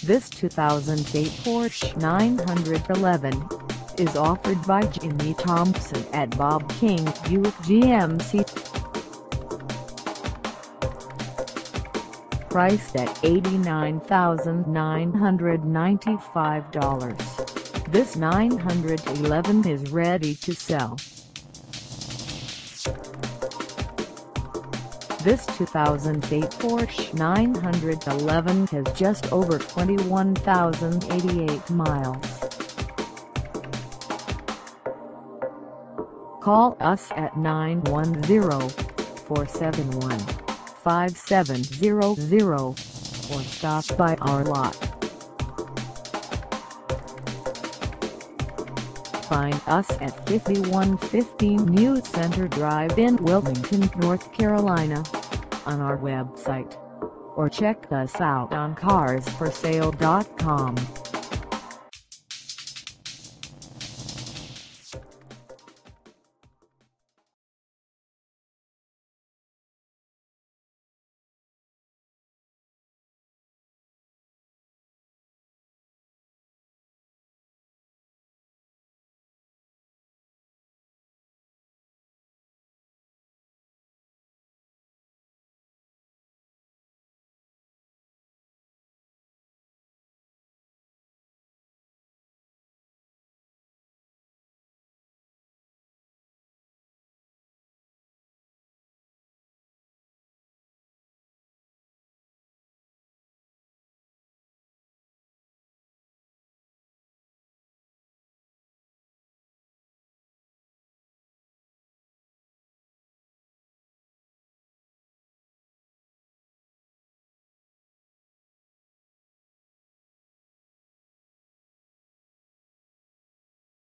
This 2008 Porsche 911 is offered by Jimmy Thompson at Bob King Buick GMC. Priced at $89,995, this 911 is ready to sell. This 2008 Porsche 911 has just over 21,088 miles. Call us at 910-471-5700 or stop by our lot. Find us at 5115 New Center Drive in Wilmington, North Carolina, on our website, or check us out on carsforsale.com.